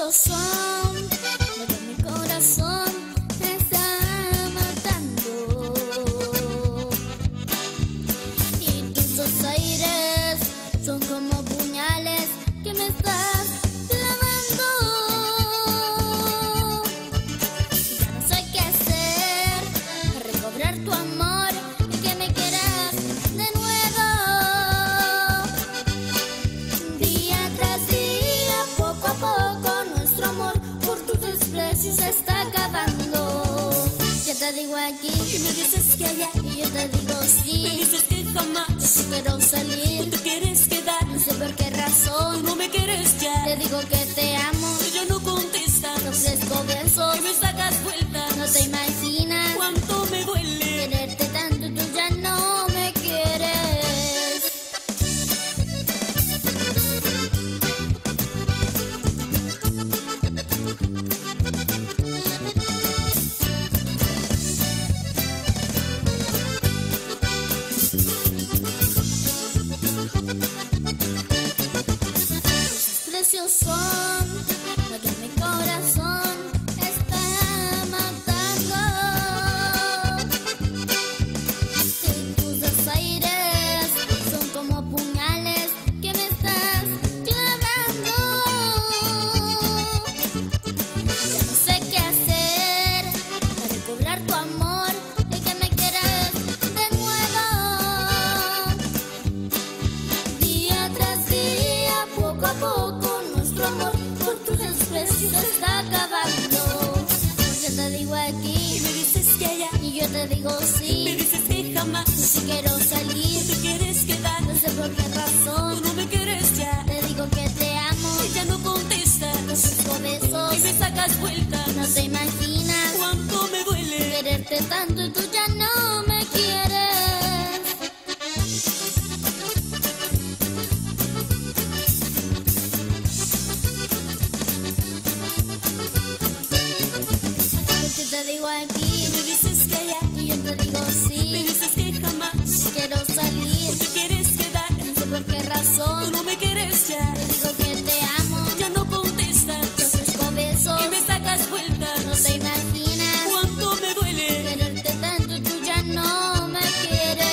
precios son lo que mi corazón está matando. Y tus aires son como puñales que me estás clavando. Ya no sé qué hacer para recobrar tu amor y que me quieras de nuevo. Día tras día, poco a poco, nuestro amor por tus desprecios se está acabando. Ya te digo aquí Y me dices que allá, y yo te digo me sí. dices que jamás, Si quiero salir, tú te quieres quedar, no sé por qué tú razón. no me quieres ya. Te digo que te amo, Ella no contesta, te ofrezco besos. y me sacas vueltas. No te imaginas Cuánto me duele. quererte tanto, tú ya no me quieres. Tus precios son lo que mi corazón está matando. Y tus desaires son como puñales que me estás clavando. Ya no sé qué hacer para recobrar tu amor y que me quieras de nuevo. Día tras día, poco a poco, nuestro amor por tus desprecios se está acabando. Yo te digo Y aquí me dices que allá, y yo te digo me sí. dices que jamás, Si quiero tú salir, te quieres quedar, no sé por qué tú razón. no me quieres ya. Te digo que te amo, Ella no contesta, te ofrezco besos. y me sacas vueltas. No te imaginas Cuánto me duele. quererte tanto y tú ya no me quieres. Porque te digo aquí Y me dices que allá, y yo te digo me sí. dices que jamás, Si quiero salir, tú te quieres quedar, no sé por qué tú razón. no me quieres ya. Te digo que te amo, Ya no contestas, te ofrezco besos. y me sacas vueltas. No te imaginas Cuánto me duele. quererte tanto y tú ya no me quieres.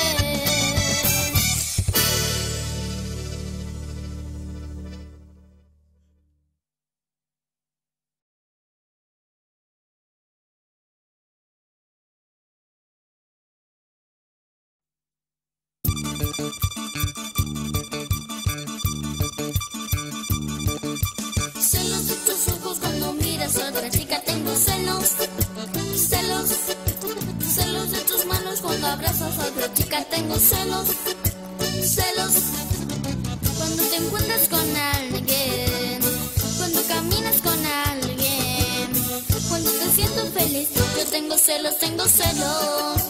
Celos de tus ojos cuando miras a otra chica, tengo celos. Celos, celos de tus manos cuando abrazas a otra chica, tengo celos. Celos, cuando te encuentras con alguien, cuando caminas con alguien, cuando te siento feliz, yo tengo celos, tengo celos.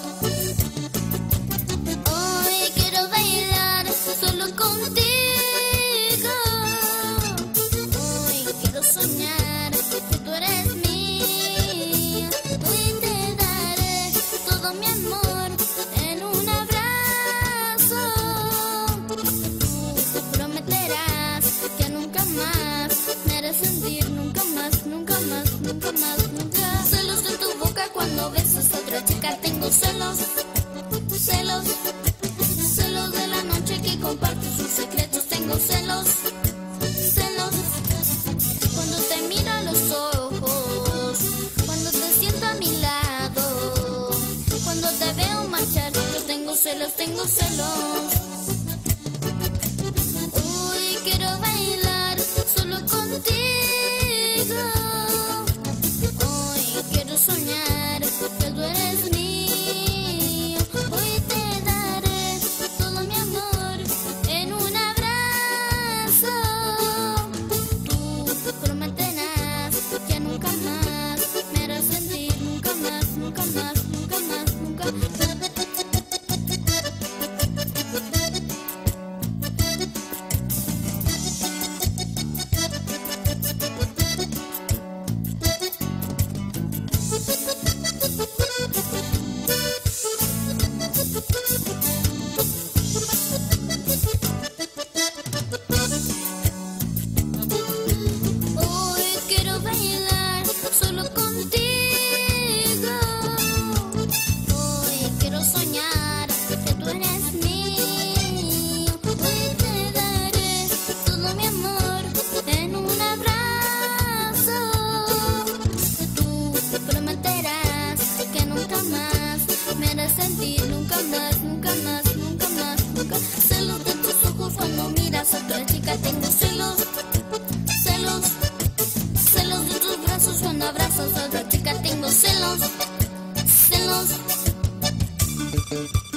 Hoy quiero bailar solo contigo. Hoy quiero soñar que tú eres mía. Hoy te daré todo mi amor en un abrazo. Tú te prometerás que nunca más me harás sentir, nunca más, nunca más, nunca más, nunca. Celos de tu boca cuando besas a otra chica, tengo celos. Celos, celos de la noche que comparte sus secretos, tengo celos. Celos, cuando te miro a los ojos, cuando te siento a mi lado, cuando te veo marchar, yo tengo celos, tengo celos. Hoy quiero bailar solo contigo. Hoy quiero soñar que tú eres mío. Hoy te daré todo mi amor en un abrazo. Tú te prometerás que nunca más me harás sentir, nunca más, nunca más, nunca más, nunca más. abrazas a otra chica, tengo celos, celos, celos de tus brazos cuando abrazas a otra chica, tengo celos, celos.